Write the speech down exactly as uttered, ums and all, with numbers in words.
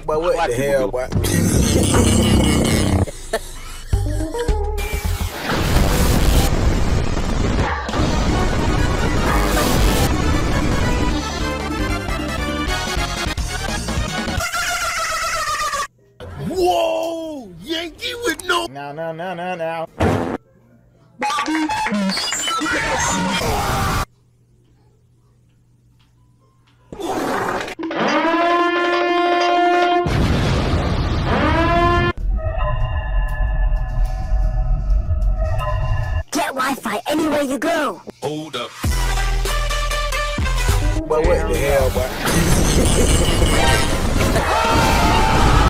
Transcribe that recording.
But what Black the people hell, do. boy? Whoa! Yankee with no... No, no, no, no, no. Get Wi-Fi anywhere you go. Hold up. But what the hell, boy?